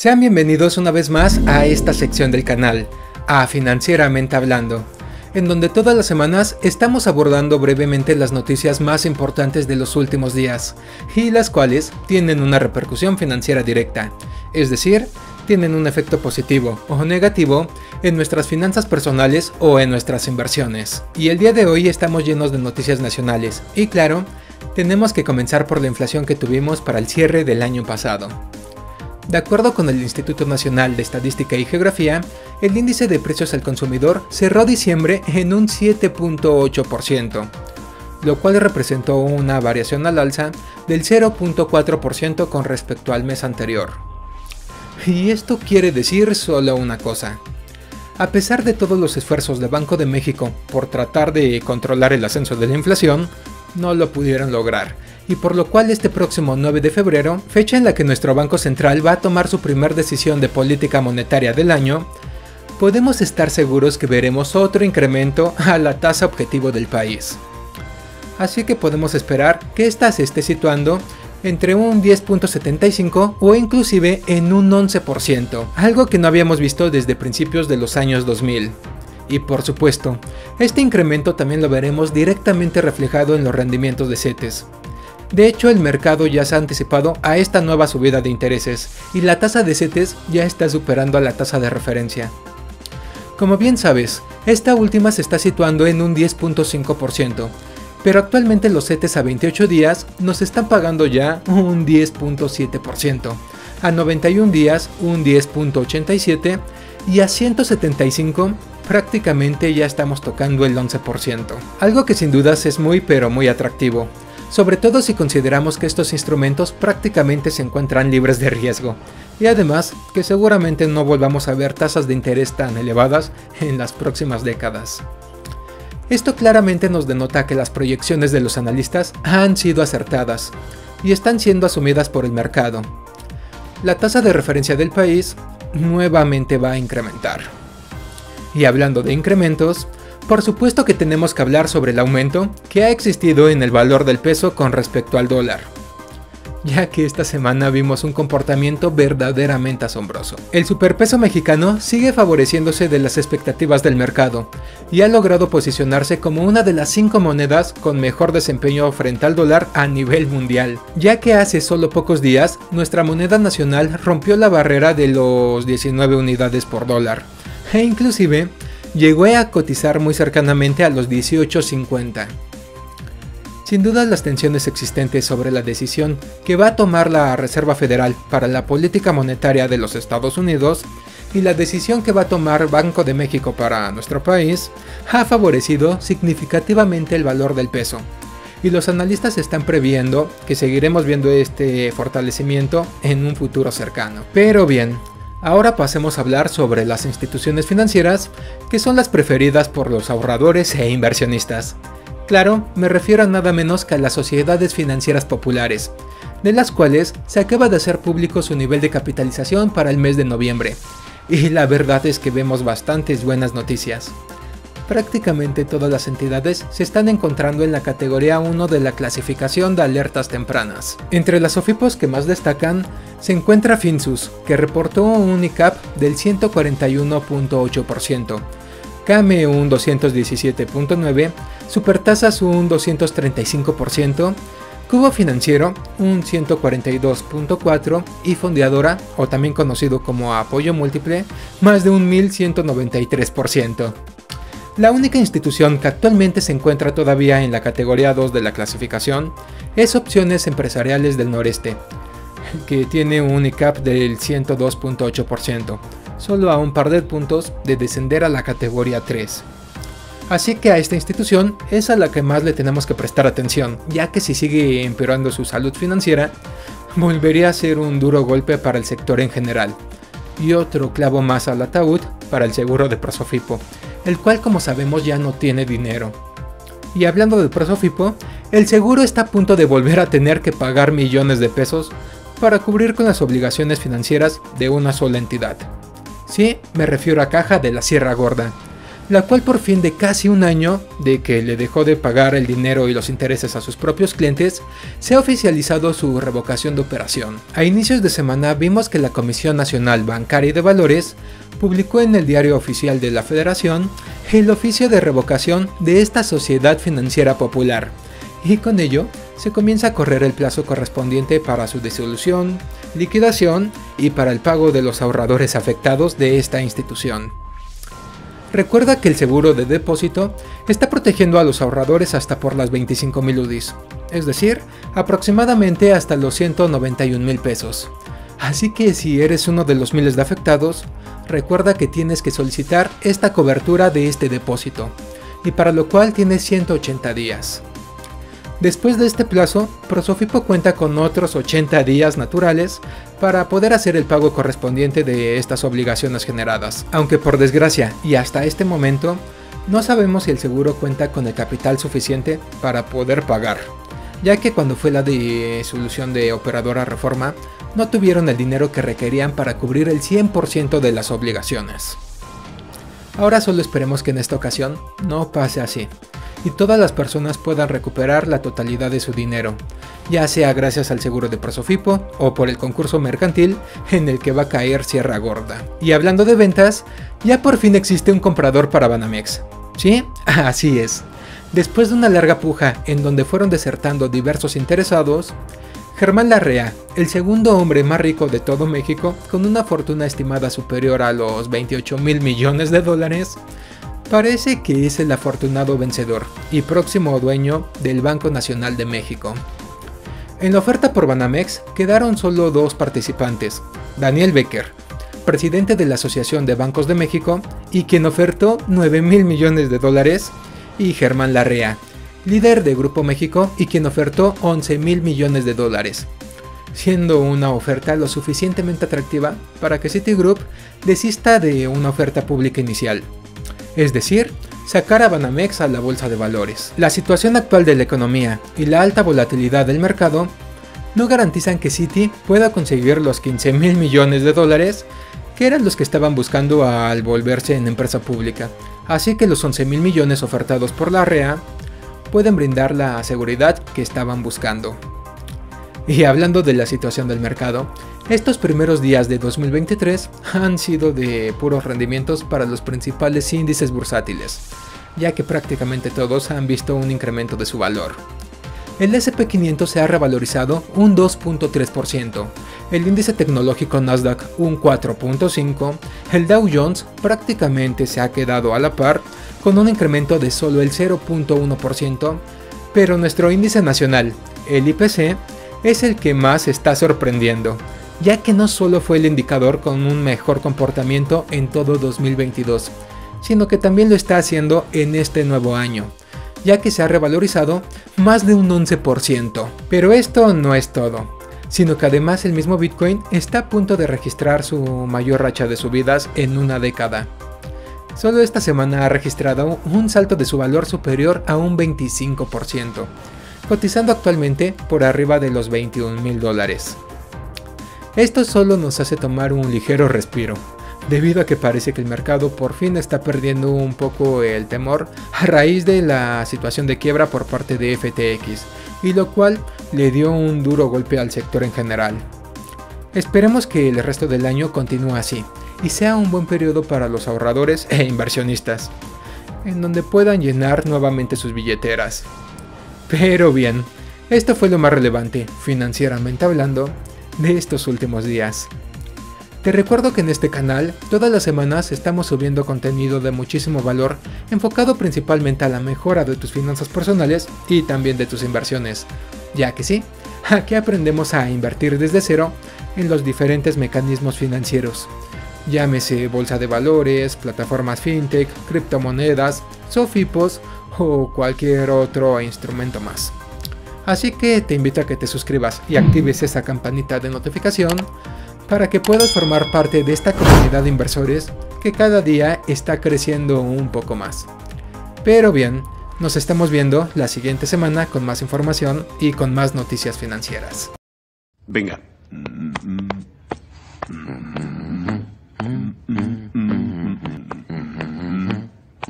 Sean bienvenidos una vez más a esta sección del canal, a Financieramente Hablando, en donde todas las semanas estamos abordando brevemente las noticias más importantes de los últimos días, y las cuales tienen una repercusión financiera directa, es decir, tienen un efecto positivo o negativo en nuestras finanzas personales o en nuestras inversiones. Y el día de hoy estamos llenos de noticias nacionales, y claro, tenemos que comenzar por la inflación que tuvimos para el cierre del año pasado. De acuerdo con el Instituto Nacional de Estadística y Geografía, el índice de precios al consumidor cerró diciembre en un 7.8%, lo cual representó una variación al alza del 0.4% con respecto al mes anterior. Y esto quiere decir solo una cosa. A pesar de todos los esfuerzos del Banco de México por tratar de controlar el ascenso de la inflación, no lo pudieron lograr, y por lo cual este próximo 9 de febrero, fecha en la que nuestro Banco Central va a tomar su primer decisión de política monetaria del año, podemos estar seguros que veremos otro incremento a la tasa objetivo del país. Así que podemos esperar que ésta se esté situando entre un 10.75 o inclusive en un 11%, algo que no habíamos visto desde principios de los años 2000. Y por supuesto, este incremento también lo veremos directamente reflejado en los rendimientos de CETES. De hecho, el mercado ya se ha anticipado a esta nueva subida de intereses, y la tasa de CETES ya está superando a la tasa de referencia. Como bien sabes, esta última se está situando en un 10.5%, pero actualmente los CETES a 28 días nos están pagando ya un 10.7%, a 91 días un 10.87% y a 175 prácticamente ya estamos tocando el 11%, algo que sin dudas es muy atractivo, sobre todo si consideramos que estos instrumentos prácticamente se encuentran libres de riesgo, y además que seguramente no volvamos a ver tasas de interés tan elevadas en las próximas décadas. Esto claramente nos denota que las proyecciones de los analistas han sido acertadas, y están siendo asumidas por el mercado. La tasa de referencia del país nuevamente va a incrementar. Y hablando de incrementos, por supuesto que tenemos que hablar sobre el aumento que ha existido en el valor del peso con respecto al dólar, ya que esta semana vimos un comportamiento verdaderamente asombroso. El superpeso mexicano sigue favoreciéndose de las expectativas del mercado y ha logrado posicionarse como una de las 5 monedas con mejor desempeño frente al dólar a nivel mundial, ya que hace solo pocos días nuestra moneda nacional rompió la barrera de los 19 unidades por dólar, e inclusive llegó a cotizar muy cercanamente a los 18.50. Sin duda, las tensiones existentes sobre la decisión que va a tomar la Reserva Federal para la política monetaria de los Estados Unidos y la decisión que va a tomar Banco de México para nuestro país ha favorecido significativamente el valor del peso, y los analistas están previendo que seguiremos viendo este fortalecimiento en un futuro cercano. Pero bien, ahora pasemos a hablar sobre las instituciones financieras que son las preferidas por los ahorradores e inversionistas. Claro, me refiero a nada menos que a las sociedades financieras populares, de las cuales se acaba de hacer público su nivel de capitalización para el mes de noviembre, y la verdad es que vemos bastantes buenas noticias. Prácticamente todas las entidades se están encontrando en la categoría 1 de la clasificación de alertas tempranas. Entre las OFIPOS que más destacan se encuentra Finsus, que reportó un ICAP del 141.8%, CAME un 217.9%, Supertasas un 235%, Cubo Financiero un 142.4% y Fondeadora, o también conocido como Apoyo Múltiple, más de un 1193%. La única institución que actualmente se encuentra todavía en la categoría 2 de la clasificación es Opciones Empresariales del Noreste, que tiene un ICAP del 102.8%, solo a un par de puntos de descender a la categoría 3. Así que a esta institución es a la que más le tenemos que prestar atención, ya que si sigue empeorando su salud financiera, volvería a ser un duro golpe para el sector en general, y otro clavo más al ataúd para el seguro de Prosofipo, el cual, como sabemos, ya no tiene dinero. Y hablando de Prosofipo, el seguro está a punto de volver a tener que pagar millones de pesos para cubrir con las obligaciones financieras de una sola entidad. Sí, me refiero a Caja de la Sierra Gorda, la cual por fin de casi un año de que le dejó de pagar el dinero y los intereses a sus propios clientes, se ha oficializado su revocación de operación. A inicios de semana vimos que la Comisión Nacional Bancaria y de Valores publicó en el Diario Oficial de la Federación el oficio de revocación de esta sociedad financiera popular, y con ello se comienza a correr el plazo correspondiente para su disolución, liquidación y para el pago de los ahorradores afectados de esta institución. Recuerda que el seguro de depósito está protegiendo a los ahorradores hasta por las 25,000 UDIs, es decir, aproximadamente hasta los 191,000 pesos. Así que si eres uno de los miles de afectados, recuerda que tienes que solicitar esta cobertura de este depósito, y para lo cual tienes 180 días. Después de este plazo, Prosofipo cuenta con otros 80 días naturales para poder hacer el pago correspondiente de estas obligaciones generadas, aunque por desgracia y hasta este momento no sabemos si el seguro cuenta con el capital suficiente para poder pagar, ya que cuando fue la disolución de Operadora Reforma no tuvieron el dinero que requerían para cubrir el 100% de las obligaciones. Ahora solo esperemos que en esta ocasión no pase así, y todas las personas puedan recuperar la totalidad de su dinero, ya sea gracias al seguro de Prosofipo o por el concurso mercantil en el que va a caer Sierra Gorda. Y hablando de ventas, ya por fin existe un comprador para Banamex. ¿Sí? Así es. Después de una larga puja en donde fueron desertando diversos interesados, Germán Larrea, el segundo hombre más rico de todo México, con una fortuna estimada superior a los 28,000 millones de dólares, parece que es el afortunado vencedor y próximo dueño del Banco Nacional de México. En la oferta por Banamex quedaron solo dos participantes, Daniel Becker, presidente de la Asociación de Bancos de México y quien ofertó 9,000 millones de dólares, y Germán Larrea, líder de Grupo México y quien ofertó 11,000 millones de dólares, siendo una oferta lo suficientemente atractiva para que Citigroup desista de una oferta pública inicial, es decir, sacar a Banamex a la bolsa de valores. La situación actual de la economía y la alta volatilidad del mercado no garantizan que Citi pueda conseguir los 15,000 millones de dólares que eran los que estaban buscando al volverse en empresa pública, así que los 11,000 millones ofertados por Larrea pueden brindar la seguridad que estaban buscando. Y hablando de la situación del mercado, estos primeros días de 2023 han sido de puros rendimientos para los principales índices bursátiles, ya que prácticamente todos han visto un incremento de su valor. El S&P 500 se ha revalorizado un 2.3%, el índice tecnológico Nasdaq un 4.5%, el Dow Jones prácticamente se ha quedado a la par con un incremento de solo el 0.1%, pero nuestro índice nacional, el IPC, es el que más está sorprendiendo, ya que no solo fue el indicador con un mejor comportamiento en todo 2022, sino que también lo está haciendo en este nuevo año, ya que se ha revalorizado más de un 11%. Pero esto no es todo, sino que además el mismo Bitcoin está a punto de registrar su mayor racha de subidas en una década. Solo esta semana ha registrado un salto de su valor superior a un 25%, cotizando actualmente por arriba de los 21,000 dólares. Esto solo nos hace tomar un ligero respiro, debido a que parece que el mercado por fin está perdiendo un poco el temor a raíz de la situación de quiebra por parte de FTX, y lo cual le dio un duro golpe al sector en general. Esperemos que el resto del año continúe así, y sea un buen periodo para los ahorradores e inversionistas, en donde puedan llenar nuevamente sus billeteras. Pero bien, esto fue lo más relevante, financieramente hablando, de estos últimos días. Te recuerdo que en este canal, todas las semanas estamos subiendo contenido de muchísimo valor, enfocado principalmente a la mejora de tus finanzas personales y también de tus inversiones, ya que sí, aquí aprendemos a invertir desde cero en los diferentes mecanismos financieros, llámese bolsa de valores, plataformas fintech, criptomonedas, sofipos o cualquier otro instrumento más. Así que te invito a que te suscribas y actives esa campanita de notificación para que puedas formar parte de esta comunidad de inversores que cada día está creciendo un poco más. Pero bien, nos estamos viendo la siguiente semana con más información y con más noticias financieras. Venga.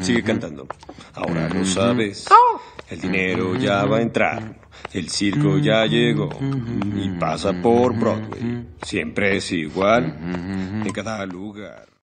Sigue cantando. Ahora lo sabes. El dinero ya va a entrar. El circo ya llegó. Y pasa por Broadway. Siempre es igual en cada lugar.